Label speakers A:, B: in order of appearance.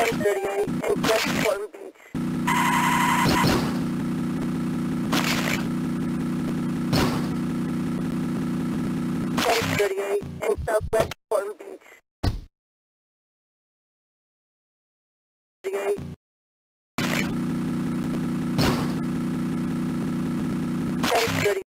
A: 1038 in West Palm Beach. 1038 in Southwest Palm Beach. 38. 1038.